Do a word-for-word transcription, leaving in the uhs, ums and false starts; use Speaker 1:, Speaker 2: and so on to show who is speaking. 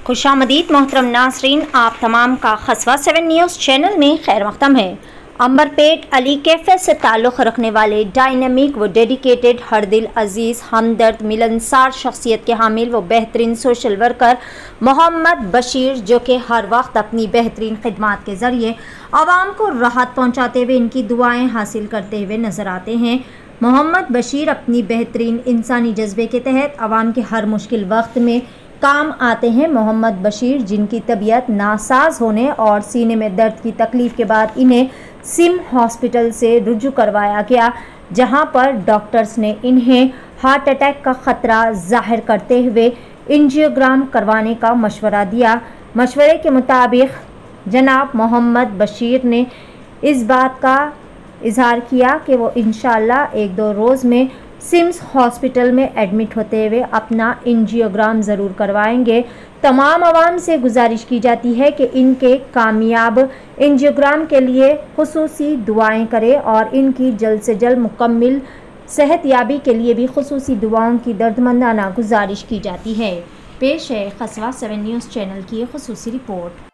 Speaker 1: खुशामदीद मोहतरम नासरीन, आप तमाम का खसवा सेवन न्यूज़ चैनल में खैर मक़दम है। अंबरपेट अली कैफे से ताल्लुक़ रखने वाले डायनामिक व डेडिकेटेड, हरदिल अजीज़, हमदर्द, मिलनसार शख्सियत के हामिल व बेहतरीन सोशल वर्कर मोहम्मद बशीर, जो कि हर वक्त अपनी बेहतरीन खिदमात के ज़रिए आवाम को राहत पहुँचाते हुए इनकी दुआएँ हासिल करते हुए नज़र आते हैं। मोहम्मद बशीर अपनी बेहतरीन इंसानी जज्बे के तहत आवाम के हर मुश्किल वक्त में काम आते हैं। मोहम्मद बशीर, जिनकी तबीयत नासाज होने और सीने में दर्द की तकलीफ़ के बाद इन्हें सिम हॉस्पिटल से रुजू करवाया गया, जहां पर डॉक्टर्स ने इन्हें हार्ट अटैक का ख़तरा जाहिर करते हुए एंजियोग्राम करवाने का मशवरा दिया। मशवरे के मुताबिक जनाब मोहम्मद बशीर ने इस बात का इजहार किया कि वो इंशाअल्लाह एक दो रोज़ में सिम्स हॉस्पिटल में एडमिट होते हुए अपना एंजियोग्राम ज़रूर करवाएंगे। तमाम आवाम से गुजारिश की जाती है कि इनके कामयाब एंजियोग्राम के लिए खुसूसी दुआएं करें और इनकी जल्द से जल्द मुकम्मल सेहतयाबी के लिए भी खुसूसी दुआओं की दर्दमंदाना गुजारिश की जाती है। पेश है खसवा सेवन न्यूज़ चैनल की खुसूसी रिपोर्ट।